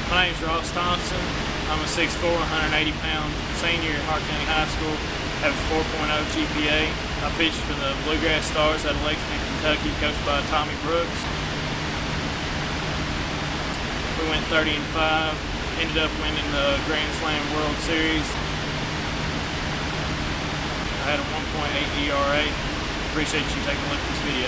My name's Thompson. I'm a 6'4", 180-pound senior at Hart County High School. I have a 4.0 GPA. I pitched for the Bluegrass Stars out of Lexington, Kentucky, coached by Tommy Brooks. We went 30-5, ended up winning the Grand Slam World Series. I had a 1.8 ERA. Appreciate you taking a look at this video.